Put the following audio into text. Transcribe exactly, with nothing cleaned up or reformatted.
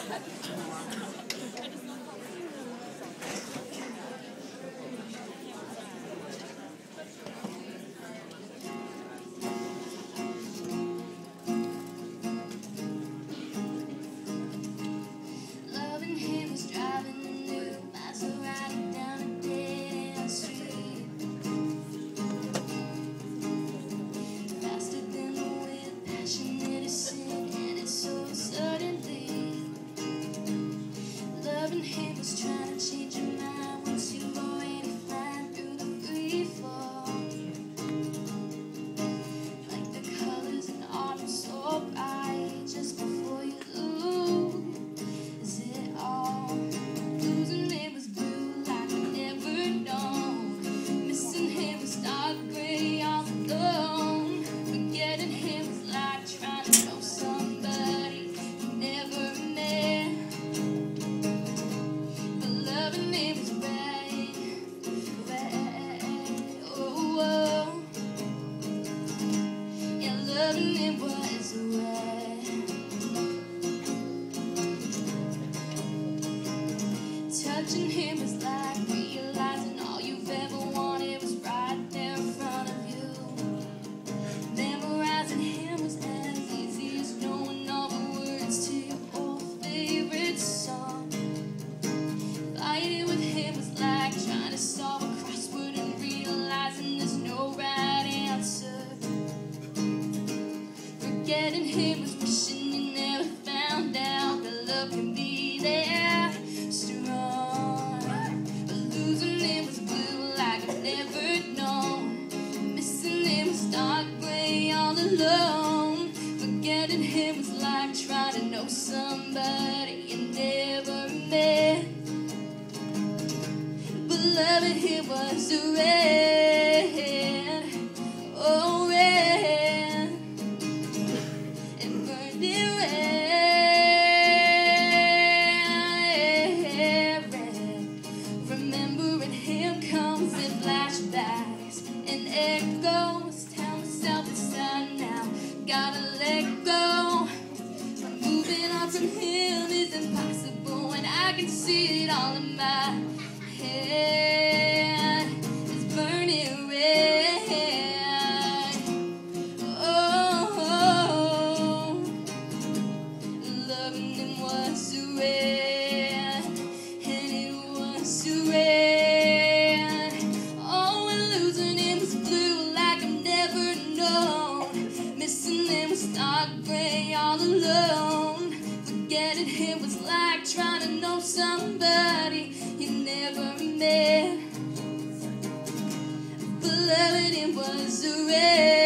Loving him was driving the new Maserati down a dead-end street, faster than the wind, passionate as sin, and it's so suddenly. Loving him was trying to change your mind once you've already flying through the free fall, like the colors in autumn so bright just before you lose it all. Losing him was blue like I never known. Missing him was dark gray all alone. Forgetting him was like trying to know somebody you never met. But loving him was right, right, oh, oh. Yeah, loving him was right. Touching him was like realizing all you've ever wanted was right there in front of you. Memorizing him was as easy as knowing all the words to your old favorite song. Fighting with him was like trying to solve a crossword and realizing there's no right answer. Forgetting him was wishing you never found out that love can be there strong. But losing him was blue like I've never known. Missing him was dark gray all alone. Forgetting him was like trying to know somebody you never met. But loving him was red, oh red, and burning red, red. Remembering him comes in flashbacks and echoes. Tell myself inside now, gotta let go. Moving on from him is impossible, and I can see it all in my head. It's burning red, oh, oh. Loving him was red, and it was red. Oh, and losing him was blue like I've never known. Missing him was dark gray all alone. Forgetting him was like trying to know somebody you never met. But loving him was red.